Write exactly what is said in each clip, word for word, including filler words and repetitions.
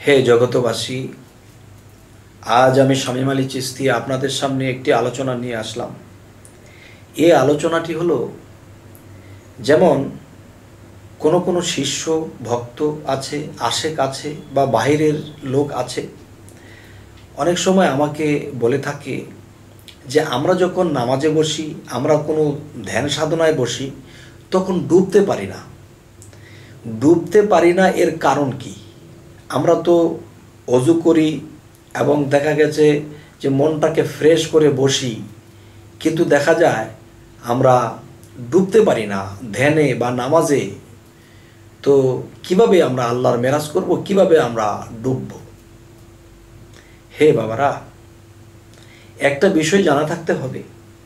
হে জগতবাসী, আজ আমি শামীম আলী চিশতি আপনাদের সামনে একটি আলোচনা নিয়ে আসলাম। এই আলোচনাটি হলো, যেমন কোনো কোনো শিষ্য ভক্ত আছে, আশেক আছে বা বাহিরের লোক আছে, অনেক সময় আমাকে বলে থাকে যে আমরা যখন নামাজে বসি, আমরা কোনো ধ্যান সাধনায় বসি, তখন ডুবতে পারি না। ডুবতে পারি না এর কারণ কি? আমরা তো অজু করি এবং দেখা গেছে যে মনটাকে ফ্রেশ করে বসি, কিন্তু দেখা যায় আমরা ডুবতে পারি না ধ্যানে বা নামাজে। তো কিভাবে আমরা আল্লাহর মেরাজ করব, কিভাবে আমরা ডুবব? হে বাবারা, একটা বিষয় জানা থাকতে হবে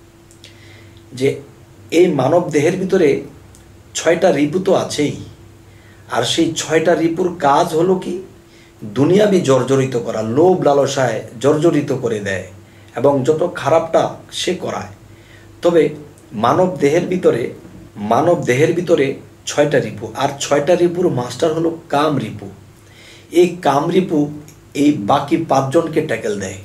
যে এই মানব দেহের ভিতরে ছয়টা রিপু তো আছেই, আর সেই ছয়টা রিপুর কাজ হলো কি? দুনিয়াবি জর্জরিত করা, লোভ লালসায় জর্জরিত করে দেয় এবং যত খারাপটা সে করায়। তবে মানব দেহের ভিতরে মানব দেহের ভিতরে ছয়টা রিপু, আর ছয়টা রিপুর মাস্টার হলো কাম রিপু। এই কাম রিপু এই বাকি পাঁচজনকে ট্যাকেল দেয়।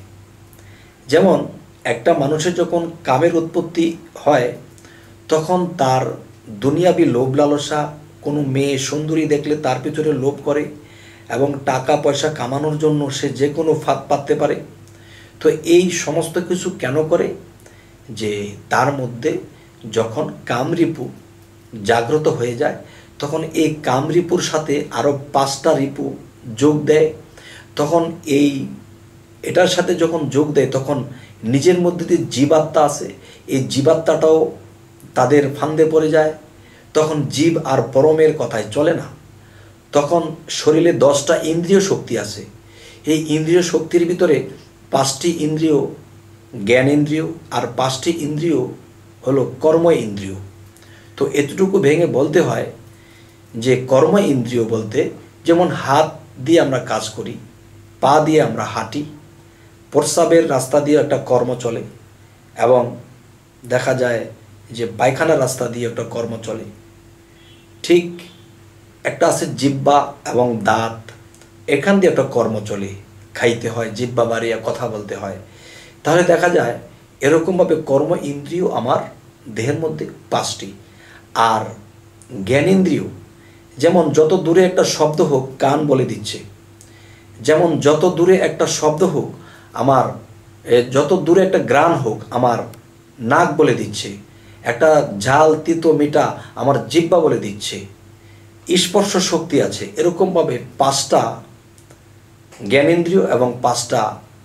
যেমন একটা মানুষের যখন কামের উৎপত্তি হয়, তখন তার দুনিয়াবি লোভ লালসা, কোনো মেয়ে সুন্দরী দেখলে তার ভিতরে লোভ করে এবং টাকা পয়সা কামানোর জন্য সে যে কোনো ফাঁদ পাততে পারে। তো এই সমস্ত কিছু কেন করে? যে তার মধ্যে যখন কামরিপু জাগ্রত হয়ে যায়, তখন এই কামরিপুর সাথে আরও পাঁচটা রিপু যোগ দেয়। তখন এই এটার সাথে যখন যোগ দেয়, তখন নিজের মধ্যে যে জীবাত্মা আছে, এই জীবাত্মাটাও তাদের ফান্দে পড়ে যায়। তখন জীব আর পরমের কথায় চলে না। তখন শরীরে দশটা ইন্দ্রিয় শক্তি আছে। এই ইন্দ্রিয় শক্তির ভিতরে পাঁচটি ইন্দ্রিয় জ্ঞান ইন্দ্রিয়, আর পাঁচটি ইন্দ্রিয় হলো কর্ম ইন্দ্রিয়। তো এতটুকু ভেঙে বলতে হয় যে কর্ম ইন্দ্রিয় বলতে, যেমন হাত দিয়ে আমরা কাজ করি, পা দিয়ে আমরা হাঁটি, প্রস্রাবের রাস্তা দিয়ে একটা কর্ম চলে, এবং দেখা যায় যে পায়খানার রাস্তা দিয়ে একটা কর্ম চলে। ঠিক একটা আছে জিহ্বা এবং দাঁত, এখান দিয়ে একটা কর্ম চলে, খাইতে হয়, জিহ্বা বাড়িয়ে কথা বলতে হয়। তাহলে দেখা যায় এরকমভাবে কর্ম ইন্দ্রিয় আমার দেহের মধ্যে পাঁচটি। আর জ্ঞানেন্দ্রিয়, যেমন যত দূরে একটা শব্দ হোক কান বলে দিচ্ছে, যেমন যত দূরে একটা শব্দ হোক আমার, যত দূরে একটা গ্রাণ হোক আমার নাক বলে দিচ্ছে, একটা ঝাল তিতো মিঠা আমার জিহ্বা বলে দিচ্ছে। স্পর্শ শক্তি আছে। এরকমভাবে পাঁচটা জ্ঞানেন্দ্রিয় এবং পাঁচটা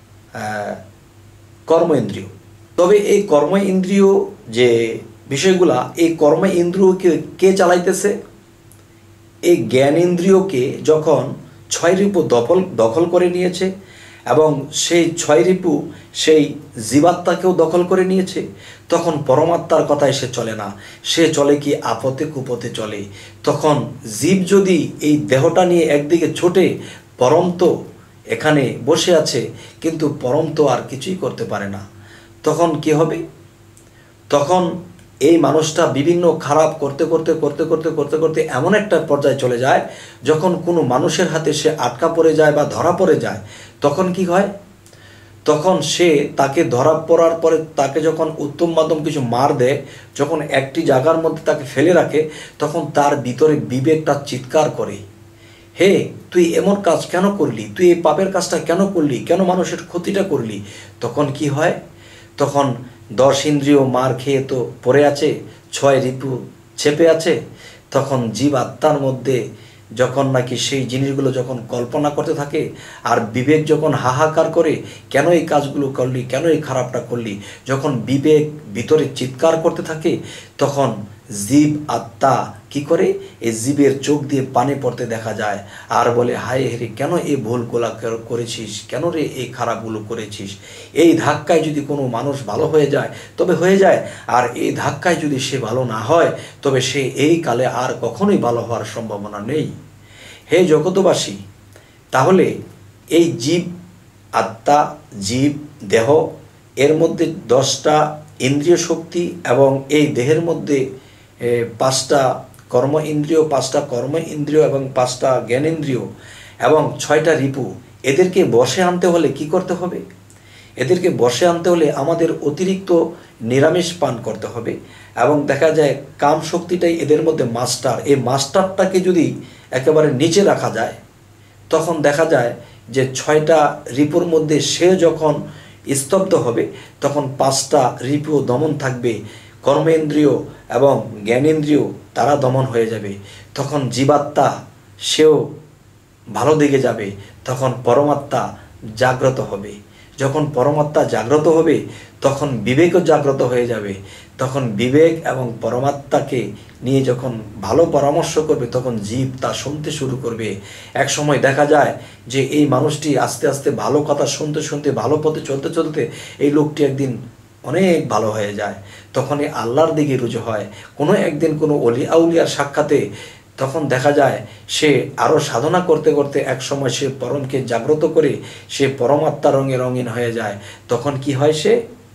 কর্ম ইন্দ্রিয়। তবে এই কর্ম ইন্দ্রিয় যে বিষয়গুলা, এই কর্ম ইন্দ্রিয়কে কে চালাইতেছে? এই জ্ঞানেন্দ্রিয়কে যখন ছয় রিপু দখল দখল করে নিয়েছে, এবং সেই ছয় রিপু সেই জীবাত্মাকেও দখল করে নিয়েছে, তখন পরমাত্মার কথায় সে চলে না। সে চলে কি আপদে কুপথে চলে। তখন জীব যদি এই দেহটা নিয়ে একদিকে ছোটে, পরম তো এখানে বসে আছে, কিন্তু পরম তো আর কিছুই করতে পারে না। তখন কি হবে? তখন এই মানুষটা বিভিন্ন খারাপ করতে করতে করতে করতে করতে করতে এমন একটা পর্যায়ে চলে যায়, যখন কোনো মানুষের হাতে সে আটকা পড়ে যায় বা ধরা পড়ে যায়, তখন কি হয়? তখন সে তাকে ধরা পড়ার পরে তাকে যখন উত্তম মাধ্যম কিছু মার দেয়, যখন একটি জায়গার মধ্যে তাকে ফেলে রাখে, তখন তার ভিতরে বিবেকটা চিৎকার করে, হে তুই এমন কাজ কেন করলি, তুই এই পাপের কাজটা কেন করলি, কেন মানুষের ক্ষতিটা করলি? তখন কি হয়? তখন দশ ইন্দ্রিয় মার খেয়ে তো পড়ে আছে, ছয় রিপু চেপে আছে। তখন জীব আত্মার মধ্যে যখন নাকি সেই জিনিসগুলো যখন কল্পনা করতে থাকে, আর বিবেক যখন হাহাকার করে, কেন এই কাজগুলো করলি, কেন এই খারাপটা করলি, যখন বিবেক ভিতরে চিৎকার করতে থাকে, তখন জীব আত্মা কি করে? এই জীবের চোখ দিয়ে পানি পড়তে দেখা যায়, আর বলে, হায় হেরে কেন এই ভুলগুলা করেছিস, কেন রে এই খারাপগুলো করেছিস। এই ধাক্কায় যদি কোনো মানুষ ভালো হয়ে যায় তবে হয়ে যায়, আর এই ধাক্কায় যদি সে ভালো না হয় তবে সে এই কালে আর কখনোই ভালো হওয়ার সম্ভাবনা নেই। হে জগতবাসী, তাহলে এই জীব আত্মা, জীব দেহ, এর মধ্যে দশটা ইন্দ্রিয় শক্তি এবং এই দেহের মধ্যে পাঁচটা কর্ম ইন্দ্রিয়, পাঁচটা কর্ম ইন্দ্রিয় এবং পাঁচটা জ্ঞানেন্দ্রিয়, এবং ছয়টা রিপু, এদেরকে বশে আনতে হলে কি করতে হবে? এদেরকে বশে আনতে হলে আমাদের অতিরিক্ত নিরামিষ পান করতে হবে। এবং দেখা যায় কাম শক্তিটাই এদের মধ্যে মাস্টার। এই মাস্টারটাকে যদি একেবারে নিচে রাখা যায়, তখন দেখা যায় যে ছয়টা রিপুর মধ্যে সে যখন স্তব্ধ হবে, তখন পাঁচটা রিপু দমন থাকবে। কর্মেন্দ্রিয় এবং জ্ঞানেন্দ্রিয় তারা দমন হয়ে যাবে। তখন জীবাত্মা সেও ভালো দিকে যাবে। তখন পরমাত্মা জাগ্রত হবে। যখন পরমাত্মা জাগ্রত হবে, তখন বিবেকও জাগ্রত হয়ে যাবে। তখন বিবেক এবং পরমাত্মাকে নিয়ে যখন ভালো পরামর্শ করবে, তখন জীব তা শুনতে শুরু করবে। এক সময় দেখা যায় যে এই মানুষটি আস্তে আস্তে ভালো কথা শুনতে শুনতে, ভালো পথে চলতে চলতে এই লোকটি একদিন অনেক ভালো হয়ে যায়। তখনই আল্লাহর দিকে রুজু হয়। কোনো একদিন কোনো অলি আউলিয়ার সাক্ষাতে তখন দেখা যায় সে আরও সাধনা করতে করতে এক সময় সে পরমকে জাগ্রত করে সে পরমাত্মা রঙে রঙিন হয়ে যায়। তখন কি হয়? সে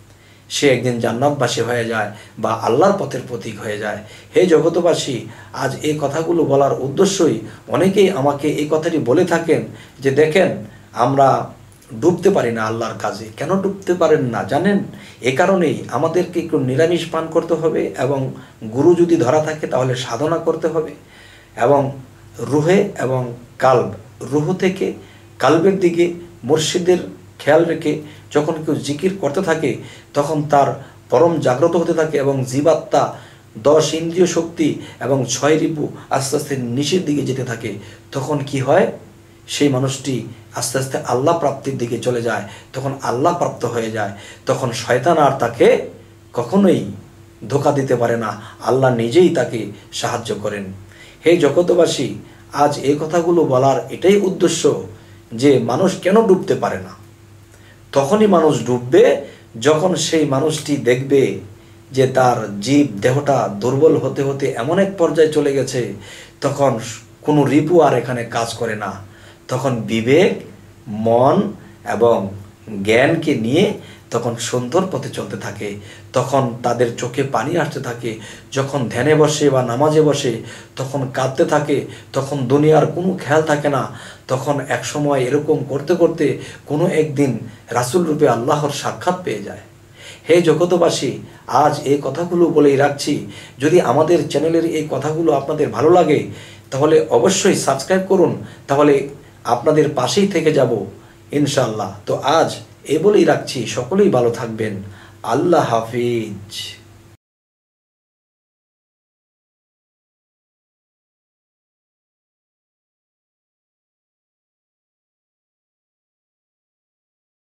সে একদিন জান্নাতবাসী হয়ে যায় বা আল্লাহর পথের প্রতীক হয়ে যায়। হে জগতবাসী, আজ এই কথাগুলো বলার উদ্দেশ্যই অনেকেই আমাকে এই কথাটি বলে থাকেন যে দেখেন, আমরা ডুবতে পারি না আল্লাহর কাজে। কেন ডুবতে পারেন না জানেন? এ কারণেই আমাদেরকে একটু নিরামিষ পান করতে হবে, এবং গুরু যদি ধরা থাকে তাহলে সাধনা করতে হবে, এবং রুহে এবং কাল্ব, রুহ থেকে কাল্বের দিকে মুর্শিদের খেয়াল রেখে যখন কেউ জিকির করতে থাকে, তখন তার পরম জাগ্রত হতে থাকে এবং জীবাত্মা দশ ইন্দ্রিয় শক্তি এবং ছয় রিপু আস্তে আস্তে নিচের দিকে যেতে থাকে। তখন কি হয়? সেই মানুষটি আস্তে আস্তে আল্লাহ প্রাপ্তির দিকে চলে যায়। তখন আল্লাহ প্রাপ্ত হয়ে যায়। তখন শয়তান আর তাকে কখনোই ধোঁকা দিতে পারে না। আল্লাহ নিজেই তাকে সাহায্য করেন। হে জগতবাসী, আজ এই কথাগুলো বলার এটাই উদ্দেশ্য যে মানুষ কেন ডুবতে পারে না। তখনই মানুষ ডুববে যখন সেই মানুষটি দেখবে যে তার জীব দেহটা দুর্বল হতে হতে এমন এক পর্যায়ে চলে গেছে, তখন কোনো রিপু আর এখানে কাজ করে না। তখন বিবেক, মন এবং জ্ঞানকে নিয়ে তখন সুন্দর পথে চলতে থাকে। তখন তাদের চোখে পানি আসতে থাকে। যখন ধ্যানে বসে বা নামাজে বসে তখন কাঁদতে থাকে। তখন দুনিয়ার কোনো খেয়াল থাকে না। তখন এক সময় এরকম করতে করতে কোনো একদিন রাসূল রূপে আল্লাহর সাক্ষাৎ পেয়ে যায়। হে জগতবাসী, আজ এই কথাগুলো বলেই রাখছি। যদি আমাদের চ্যানেলের এই কথাগুলো আপনাদের ভালো লাগে তাহলে অবশ্যই সাবস্ক্রাইব করুন, তাহলে আপনাদের পাশেই থেকে যাব ইনশাআল্লাহ। তো আজ এই বলেই রাখছি, সকলেই ভালো থাকবেন। আল্লাহ হাফিজ।